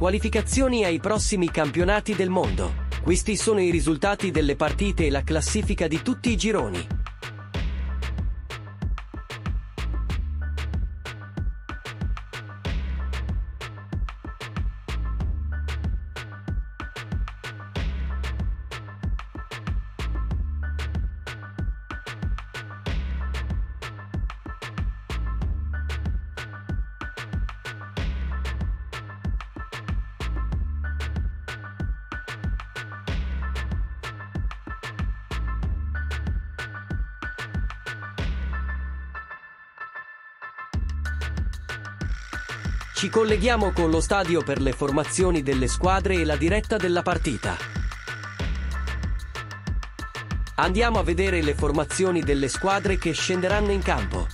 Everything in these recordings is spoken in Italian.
Qualificazioni ai prossimi campionati del mondo. Questi sono i risultati delle partite e la classifica di tutti i gironi. Ci colleghiamo con lo stadio per le formazioni delle squadre e la diretta della partita. Andiamo a vedere le formazioni delle squadre che scenderanno in campo.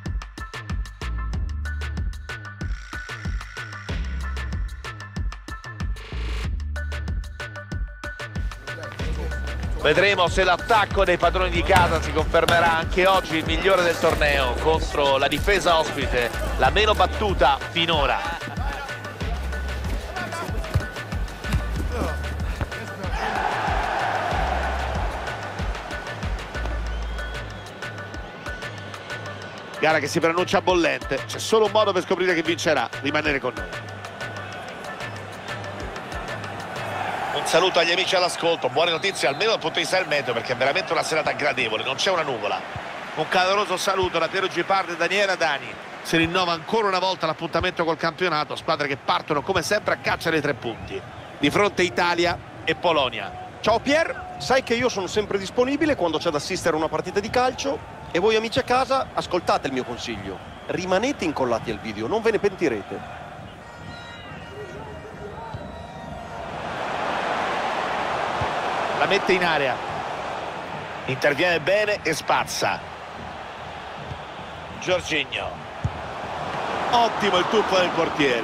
Vedremo se l'attacco dei padroni di casa si confermerà anche oggi il migliore del torneo contro la difesa ospite, la meno battuta finora. Gara che si preannuncia bollente, c'è solo un modo per scoprire chi vincerà, rimanere con noi. Un saluto agli amici all'ascolto, buone notizie almeno dal punto di vista del meteo perché è veramente una serata gradevole, non c'è una nuvola. Un caloroso saluto da Piero Gipardi e Daniela Dani. Si rinnova ancora una volta l'appuntamento col campionato, squadre che partono come sempre a caccia dei 3 punti. Di fronte Italia e Polonia. Ciao Pier, sai che io sono sempre disponibile quando c'è da assistere a una partita di calcio e voi amici a casa ascoltate il mio consiglio. Rimanete incollati al video, non ve ne pentirete. La mette in area, interviene bene e spazza. Jorginho, ottimo il tuffo del portiere.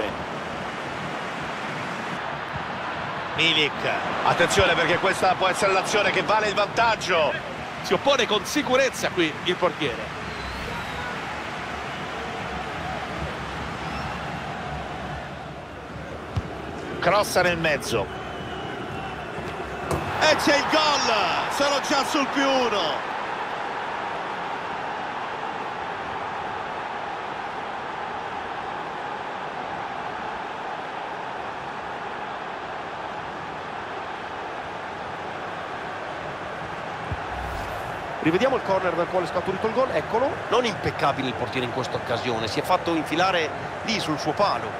Milik, attenzione perché questa può essere l'azione che vale il vantaggio. Si oppone con sicurezza qui il portiere. Crossa nel mezzo. E c'è il gol, sono già sul +1. Rivediamo il corner dal quale è scaturito il gol, eccolo. Non impeccabile il portiere in questa occasione, si è fatto infilare lì sul suo palo.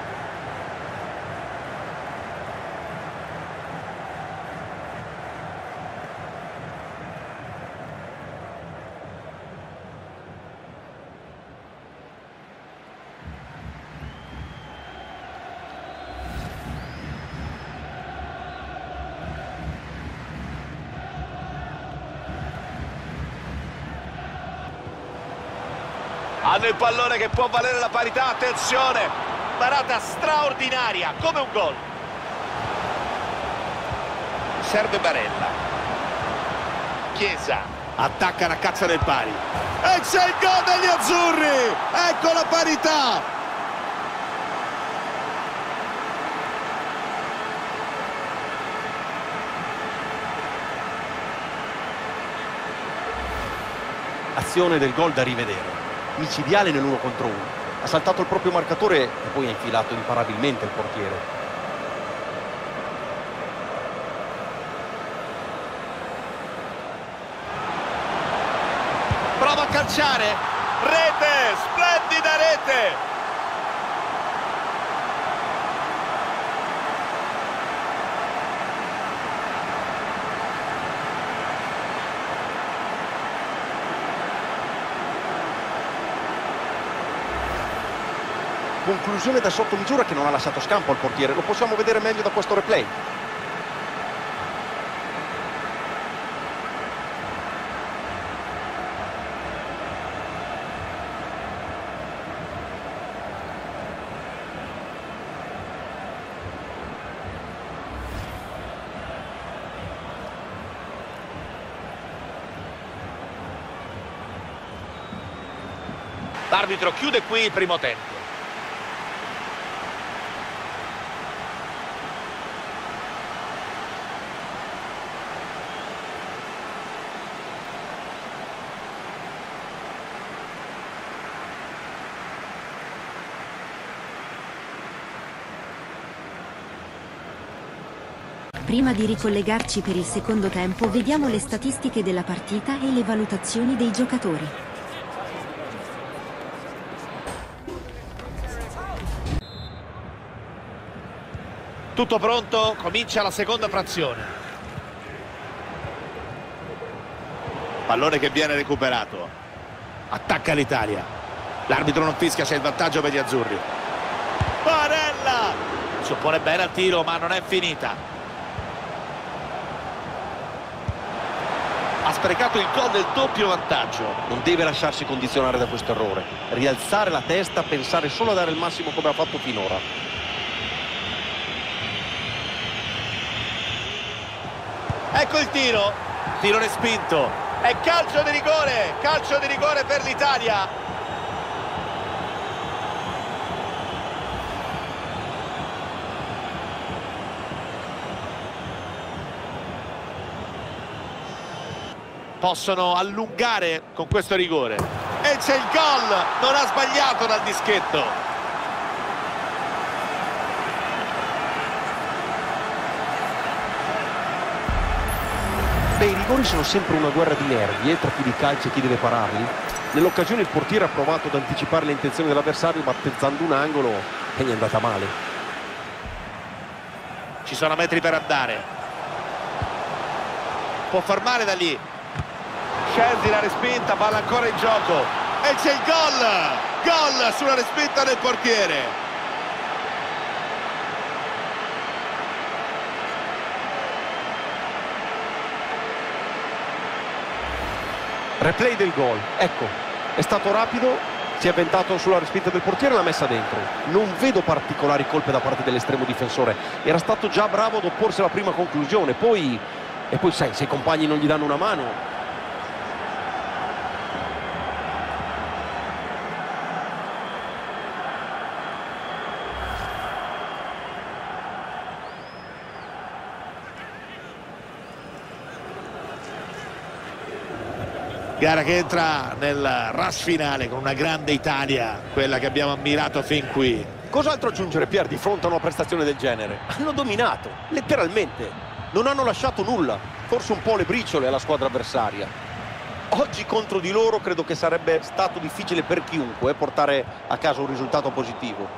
Hanno il pallone che può valere la parità, attenzione, parata straordinaria, come un gol. Serve Barella. Chiesa, attacca la caccia del pari. E c'è il gol degli azzurri, ecco la parità. Azione del gol da rivedere. Micidiale nell'1 contro 1. Ha saltato il proprio marcatore e poi ha infilato imparabilmente il portiere. Prova a calciare. Rete, splendida rete. Conclusione da sotto misura che non ha lasciato scampo al portiere. Lo possiamo vedere meglio da questo replay. L'arbitro chiude qui il primo tempo. Prima di ricollegarci per il secondo tempo, vediamo le statistiche della partita e le valutazioni dei giocatori. Tutto pronto, comincia la seconda frazione. Pallone che viene recuperato. Attacca l'Italia. L'arbitro non fischia, c'è il vantaggio per gli azzurri. Barella! Si oppone bene al tiro, ma non è finita. Ha sprecato il gol del doppio vantaggio. Non deve lasciarsi condizionare da questo errore. Rialzare la testa, pensare solo a dare il massimo come ha fatto finora. Ecco il tiro. Tiro respinto. È calcio di rigore. Calcio di rigore per l'Italia. Possono allungare con questo rigore. E c'è il gol. Non ha sbagliato dal dischetto. Beh, i rigori sono sempre una guerra di nervi, tra chi li calcia e chi deve pararli. Nell'occasione il portiere ha provato ad anticipare le intenzioni dell'avversario battezzando un angolo e gli è andata male. Ci sono metri per andare. Può far male da lì. Scelsi la respinta, palla ancora in gioco. E c'è il gol! Gol sulla respinta del portiere. Replay del gol, ecco, è stato rapido, si è avventato sulla respinta del portiere e l'ha messa dentro. Non vedo particolari colpe da parte dell'estremo difensore, era stato già bravo ad opporsi alla prima conclusione, poi sai, se i compagni non gli danno una mano. Gara che entra nel rush finale con una grande Italia, quella che abbiamo ammirato fin qui. Cos'altro aggiungere, Pier, di fronte a una prestazione del genere? Hanno dominato, letteralmente. Non hanno lasciato nulla, forse un po' le briciole alla squadra avversaria. Oggi contro di loro credo che sarebbe stato difficile per chiunque portare a casa un risultato positivo.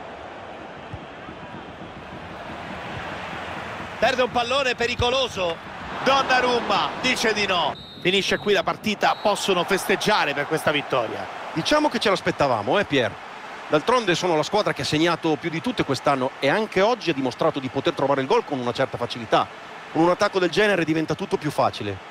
Perde un pallone pericoloso. Donnarumma dice di no. Finisce qui la partita, possono festeggiare per questa vittoria. Diciamo che ce l'aspettavamo, Pier? D'altronde sono la squadra che ha segnato più di tutte quest'anno e anche oggi ha dimostrato di poter trovare il gol con una certa facilità. Con un attacco del genere diventa tutto più facile.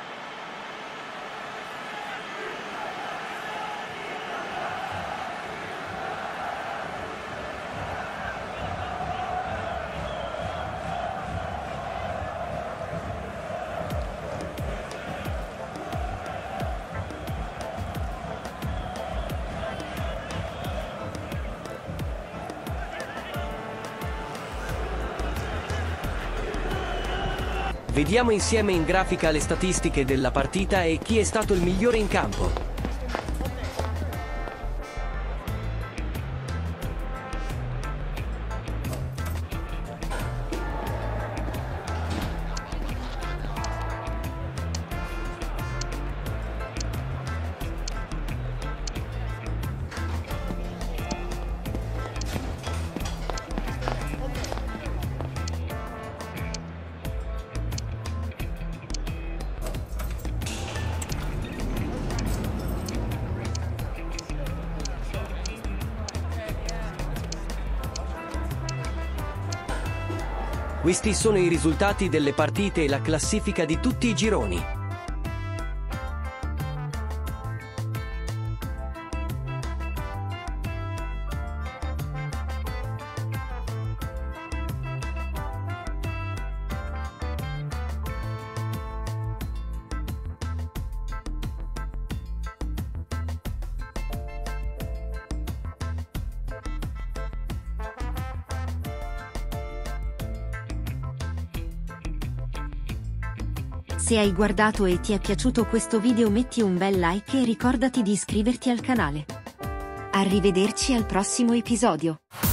Vediamo insieme in grafica le statistiche della partita e chi è stato il migliore in campo. Questi sono i risultati delle partite e la classifica di tutti i gironi. Se hai guardato e ti è piaciuto questo video metti un bel like e ricordati di iscriverti al canale. Arrivederci al prossimo episodio.